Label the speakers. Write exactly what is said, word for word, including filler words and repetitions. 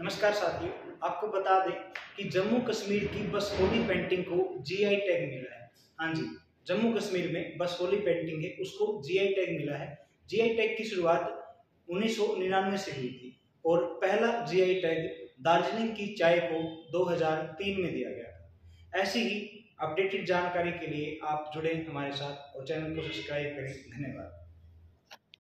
Speaker 1: नमस्कार साथियों, आपको बता दें कि जम्मू कश्मीर की बसोली पेंटिंग को जीआई टैग मिला है। हाँ जी, जम्मू कश्मीर में बसोली पेंटिंग है, उसको जीआई टैग मिला है। जीआई टैग की शुरुआत उन्नीस सौ निन्यानवे से हुई थी और पहला जीआई टैग दार्जिलिंग की चाय को दो हज़ार तीन में दिया गया था। ऐसी ही अपडेटेड जानकारी के लिए आप जुड़े हमारे साथ और चैनल को सब्सक्राइब करें। धन्यवाद।